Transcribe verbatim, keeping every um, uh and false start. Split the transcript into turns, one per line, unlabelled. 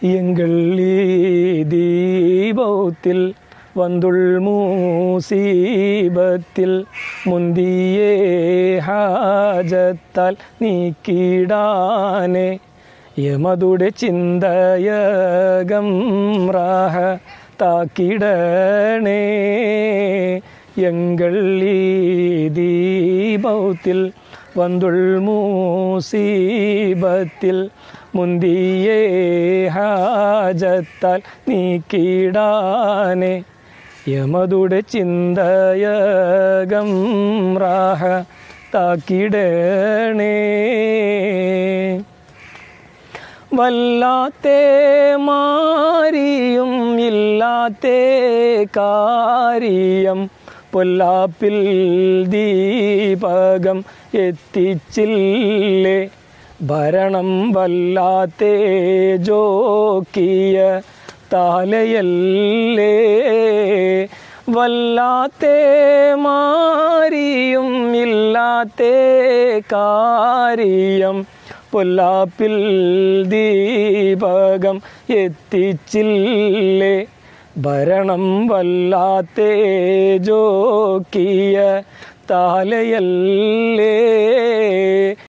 எங்கள் தீபத்தில் வந்துள் மூசீபத்தில் முந்தியே ഹാജത്താൽ നീക്കിടാനേ യമതുടെ ചിന്തയകം റാഹ താക്കിടണേ എങ്ങൾ ദീപത്തിൽ வந்துள் മൂസീബത്തിൽ മുന്തിയേ ഹാജത്താൽ നീക്കിടാനേ യമതുടെ ചിന്തയകം റാഹ താക്കിടണേ വല്ലാത്തേ മാരിയും ഇല്ലാത്തേ കാര്യം പൊല്ലാപ്പിൽ ദീപകം എത്തിച്ചില്ലേ ഭരണം വല്ലാത്തേ ജോക്കിയ താലയല്ലേ വല്ലാത്തേ മാരിയും ഇല്ലാത്തേ കാര്യം പൊല്ലാപ്പിൽ ദീപകം എത്തിച്ചില്ലേ ഭരണം വല്ലാത്തേ ജോക്കിയ താലയല്ലേ